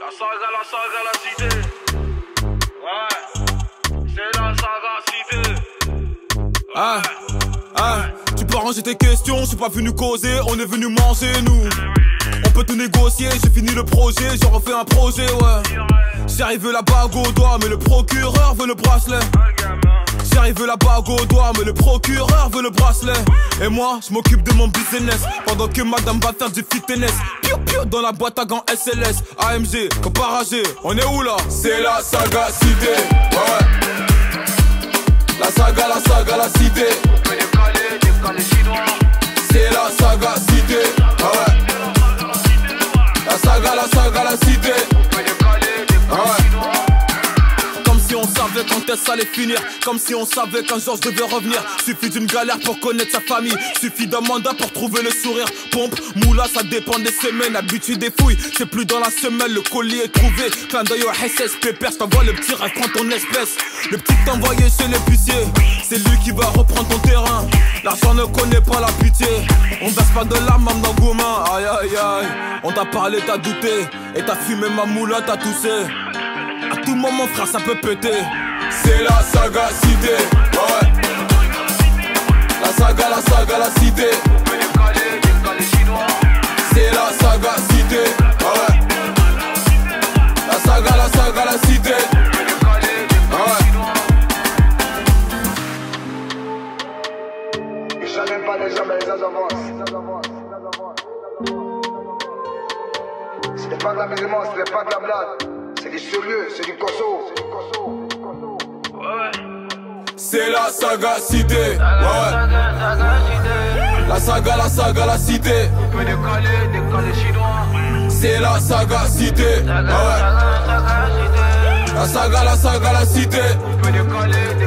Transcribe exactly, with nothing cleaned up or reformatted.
La saga, la saga, la cité. Ouais, c'est la saga cité. Ouais. Ah, ah, tu peux arranger tes questions, je suis pas venu causer, on est venu manger nous. On peut tout négocier, j'ai fini le projet, j'ai refait un projet, ouais. J'ai arrivé la bague au doigt, mais le procureur veut le bracelet. J'ai arrivé la bague au doigt, mais le procureur veut le bracelet. Et moi, je m'occupe de mon business, pendant que madame va faire du fitness. Piou piou dans la boîte à gants S L S, A M G, comparagé, on est où là? C'est la saga cité, ouais. La saga, la saga, la cité. On peut décaler, décaler chinois. C'est la saga cité, ouais. La saga, la saga, la cité. On peut décaler, décaler chinois. Comme si on savait quand est-ce allait finir. Comme si on savait qu'un jour je devais revenir. Suffit d'une galère pour connaître sa famille. Suffit d'un mandat pour trouver le sourire. Pompe, moula, ça dépend des semaines. Habitude des fouilles, c'est plus dans la semaine. Le colis est trouvé. Clin d'œil au S S Pépère. Je t'envoie le petit rêve, prends ton espèce. Le petit t'envoyé chez l'épicier. C'est lui qui va reprendre ton terrain. L'argent ne connaît pas la pitié. On verse pas de larmes même dans Goumin. Aïe aïe aïe. On t'a parlé, t'as douté. Et t'as fumé ma moula, t'as toussé. À tout moment frère ça peut péter. C'est la saga cité, ouais. La saga, la saga, la cité. On peut décaler, décaler chinois. C'est la saga cité, ouais. La saga, la saga, la cité. On peut décaler, décaler chinois. Ils challengent pas les gens mais les gens avancent. Ce n'est pas de la musulman, ce n'est pas de la blague. C'est du sérieux, c'est du cosso. Ouais. C'est la saga cité, ouais. La saga, la saga, la cité. On peut décaler, décaler chinois. C'est la saga cité, ouais. La saga, la saga, la cité. On peut décaler,